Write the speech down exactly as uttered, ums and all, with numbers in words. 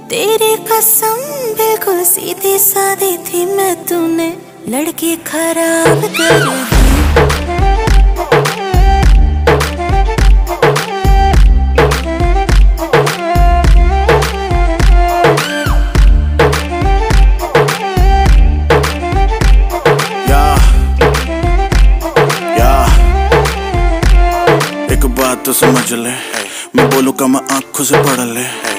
तेरी कसम बिल्कुल सीधी सादी थी मैं, तूने लड़की खराब कर दी। एक बात तो समझ ले, मैं बोलूँ का मैं आंखों से पढ़ ले।